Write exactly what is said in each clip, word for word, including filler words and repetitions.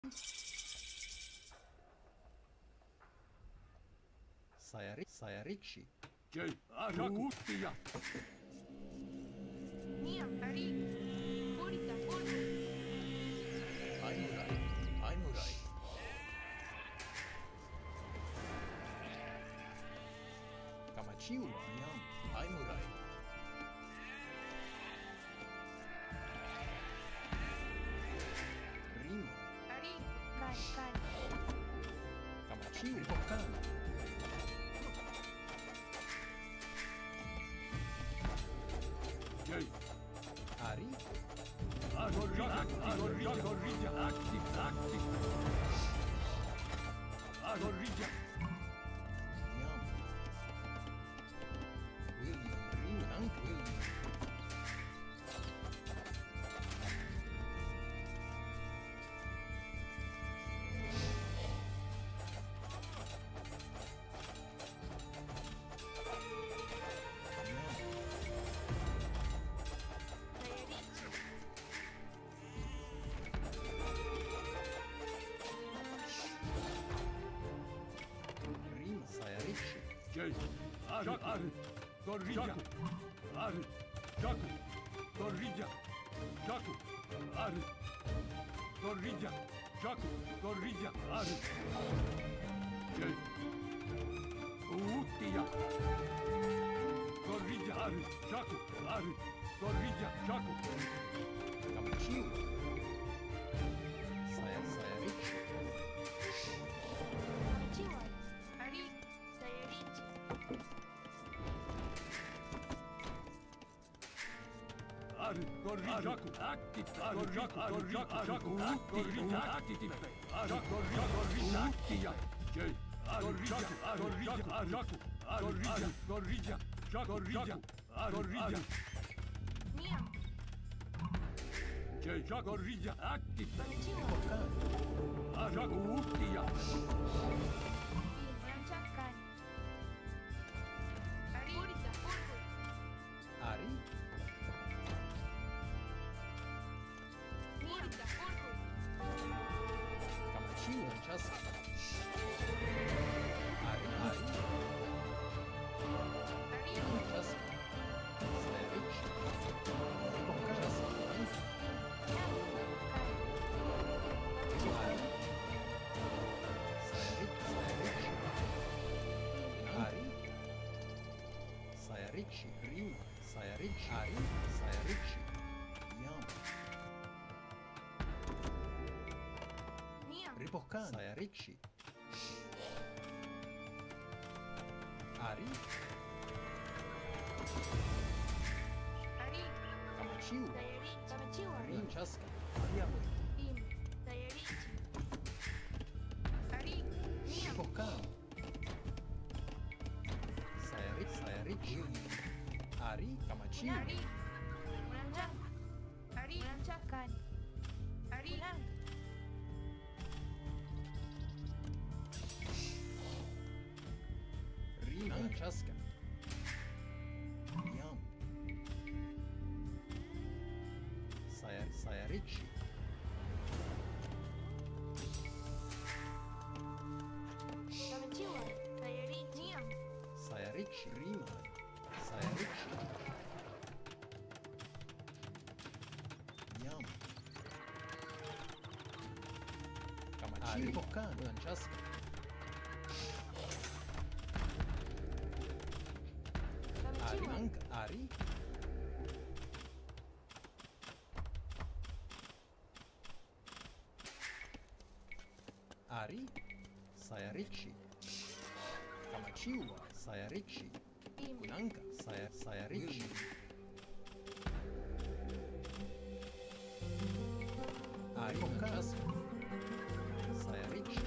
Saya, ri- saya ricci. Jay, Arakutia. Mia, Ari, Purita, Purita. Aimurai. Aimurai. Kamachiu. Yam. Aimurai. Rima. Ari, Kan, Kan. Kamachiu. Ripokan. Jay, Ari. Agorija, Agorija, Agorija, active, active. Agorija. Yam. William. Rima. Nank William. Saya Ricci. Rima. Saya ricci. Jay, Ar, Ar, Gorija. Ar, Jaku, Gorija. Jaku, Ar, Gorija. Jaku, Gorija. Ar. Jay, Utia. Gorija, Ar, Jaku, Ar, Gorija, Jaku. Kamachiu. Saya, saya ricci. Ciwai. Ari, saya Ricci. Ar, Gorija, active, Gorija, Gorija, Jaku, Gorija, active. Ar, Gorija, Gorija, Utia. Jay, Gorija, Gorija, Jaku, Gorija, Gorija, Jaku, Gorija, Gorija. Mia, Jay, Gorija, active. Ciwai. Jaku, Utia. Rancakan. Ari, Purita, Purita. Ari. Purita, Purita. Kamachiu. Ranchaska. Ari. Ari. Ari, Ranchaska. Saya ricci. Ripokan. Kan, Kan. Ari. Saya ricci. Saya ricci. Ari. Saya ricci. Rima. Saya ricci. Ari. Saya ricci. Yam. Mia, Ripokan. Saya ricci. Ari. Ari, Kamachiu. saya Ricci. Sama Ciwai. Ranchaska. Ariamu. Im, saya Ricci. Ari, Mia, Ripokan. Saya ricci. Saya ricci. Ari. Kamachiu. Ari, Rancak. Ari, Rancakan. Ari, Pulang. Rima. Ranchaska. Yam. Saya, saya ricci. Sama Ciwai. Saya Ricci. Mia, Saya ricci. Rima. Saya ricci. Yam. Kamachiu. Ripokan. Ranchaska. sama Ari. Ciwai. Nank. Ari. Ari. Saya ricci. Kamachiu. Saya ricci. Im, Nanka. Saya, saya ricci. Ari. Ripokan. Saya ricci.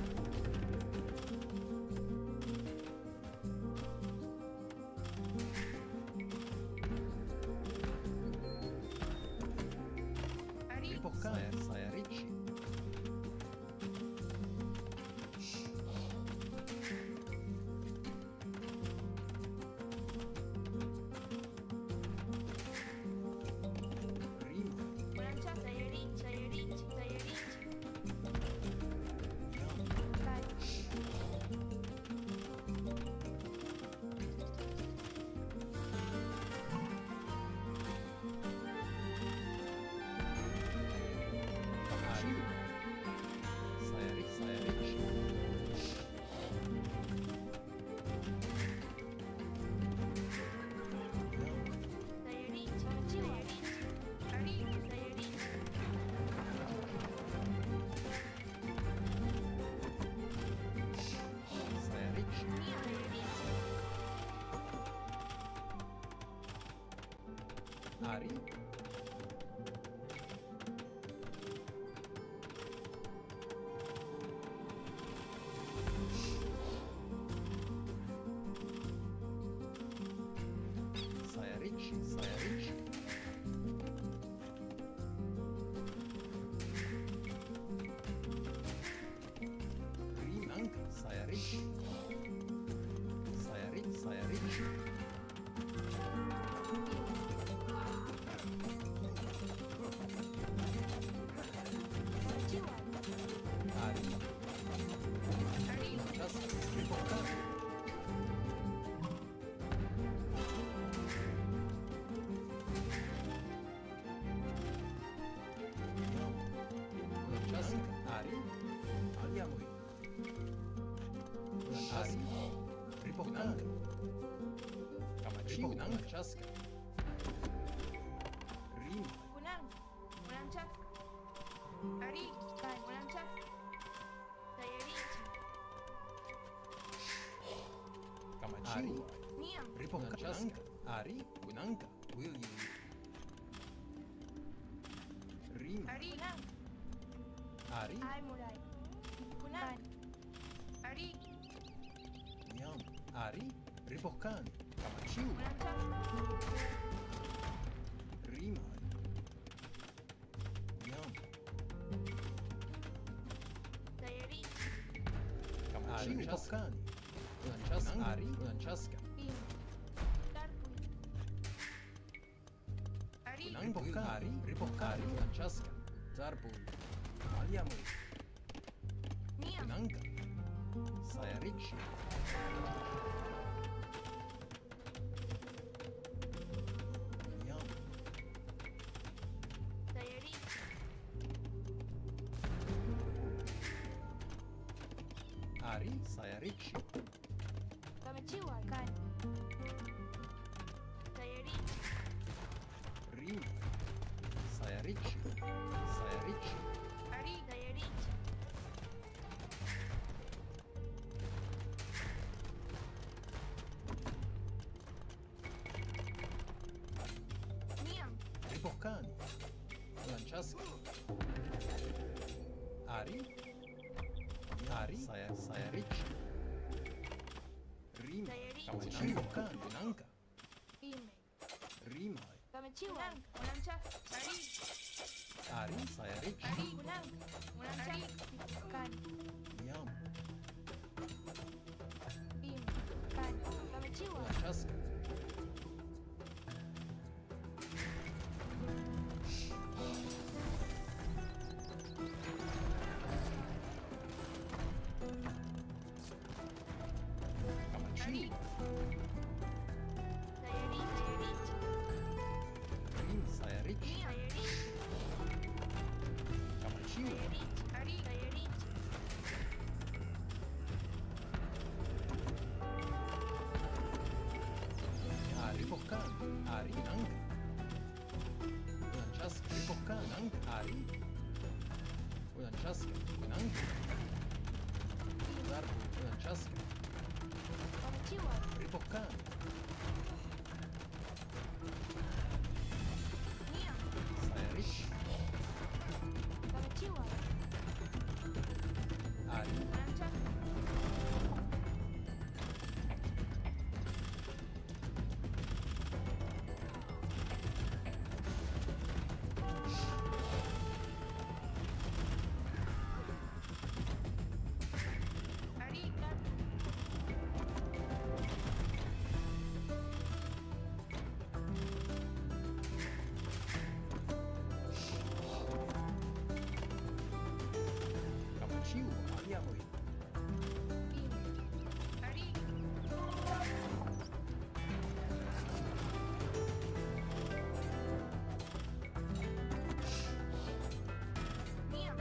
Ari, Ripokan. Saya, saya ricci. Rima. Rancak. Saya Ricci. Saya Ricci. Saya Ricci. Ari. Saya Ricci, saya Ricci. Rinanka, saya Ricci. Saya Ricci, saya Ricci. Maciła. Ari. Ari. Czas riportare. Czas Ari. Andiamo. Ari. Riportare. Kamachiu nang chaska. Rima. Kunang. Kunang cak. Ari. Kan. Kunang cak. Saya Ricci. Kamachiu. Niam. Riportare chaska. Ari. Kunanka. Will you? Rima. Ari. Kunang. Ari. Ai mulai. Kunang. Ari. Niam. Ari. Riportare. Kamachiu. Kunang cak. Rima. Niam. Saya Ricci. Kamachiu. Riportare. Chas Ari. Chaska. Im. Tarpui. Ari. Riportare. Riportare. Chaska. Zarpul. Andiamo. Niam. Kunanka. Saya Ricci. Niam. Saya Ricci. Ari. Saya Ricci. Kamachiwa. Kan. Saya Ricci. Rima. Saya Ricci. Saya Ricci. Ari. Saya Ricci. Niam. Riportare. Chaska. Ari. Ari. Saya Saya Ricci. Rima. Saya Ricci. Kamachiu. Riportare. Kunanka. Ime. Rima. Kamachiwa. Kunang cak. Ari. Ari. Saya Ricci. Ari. Kunang. Kunang cak. Kan. Niam. Im. Kan. Kamachiwa. Chaska. Ari. Kamachiu. Saya Ricci. Saya Ricci. Rim. Saya Ricci. Niam. Saya Ricci. Kamachiu. Saya Ricci. Ari. Saya Ricci. Ari riportare. Ari Kunanka. Chaska. Riportare. Kunanka. Ari. Chaska. Kunanka. Zarpul. Chaska. Kamachiwa. Riportare. Niam. Saya Ricci. Kamachiwa. Ari. Kunang cak. Ari. Kan. Kamachiu. Andiamo. Im. Ari. Niam.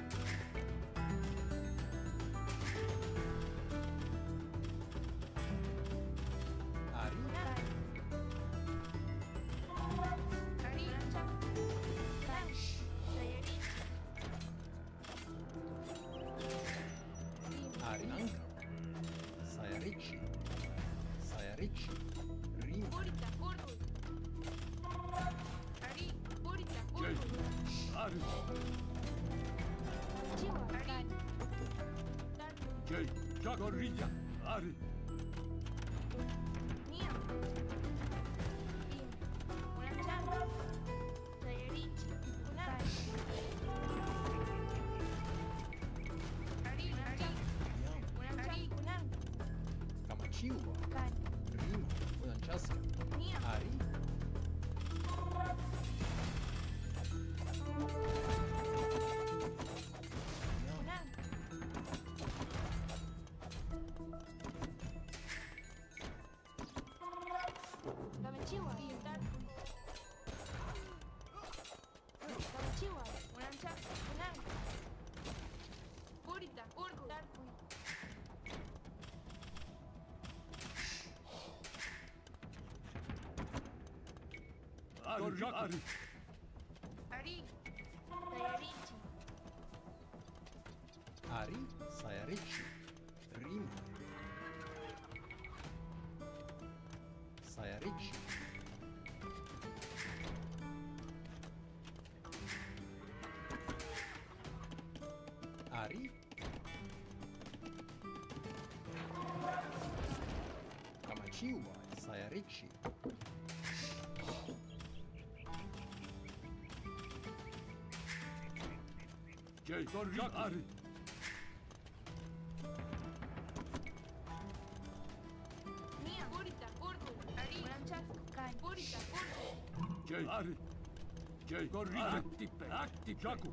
Ari. Kan. Ari. Kunang cak. Kan. Saya Ricci. Im. Ari. Kunanka. Saya Ricci. Saya Ricci. Rima. Purita. Purul. Jay, Chaco, Rilla, Ari. Mia. Im. Unanchan. Sayarichi. Unan. Ari, Ari. Yam. Unanchan. Unan. Kamachiwa. Kan. Rima. Unanchaska. Mia. Ari. Yam. Unan. Kamachiwa. Pintar. Kamachiwa. Unanchan. Unan. Purita. Urgu. Tarpui. Ari, Ari. Ari. Sayarichi. Ari. Sayarichi. Rima. Sayarichi. Ari. Kamachiwa. Sayarichi. Jay, Chaco, Ari. Mia. Purita. Urgu. Ari. Unanchan. Kan. Purita. Urgu. Jay, Ari. Jay, Rilla. Active, active, Chaco.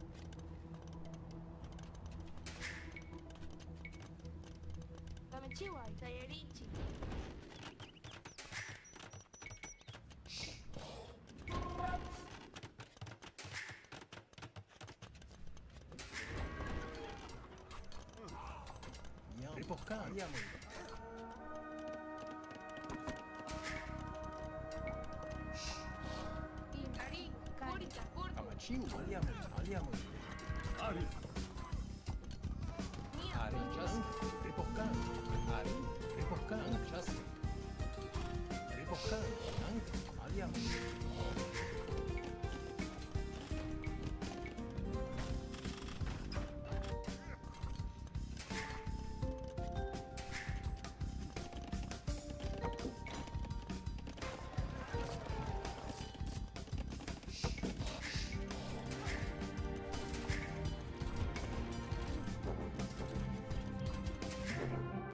Kamachiwa. Sayarichi. Yam. Riposcan. Yam. Im. Ari. Purita. Urgu. Kamachiwa. Yam. Yam. Ari. Mia. Ari. Chaska. Riposcan. Ari. Riposcan. Chaska. Riposcan. Anka.